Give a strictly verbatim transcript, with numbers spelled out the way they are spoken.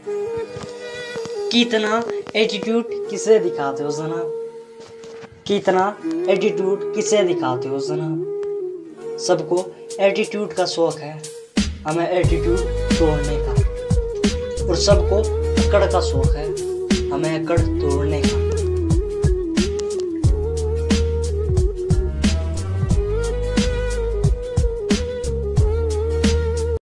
कितना एटीट्यूड किसे दिखाते हो जना, कितना एटीट्यूड किसे दिखाते हो जना। सबको एटीट्यूड का शौक है, हमें एटीट्यूड तोड़ने का, और सबको अकड़ का शौक है, हमें अकड़ तोड़ने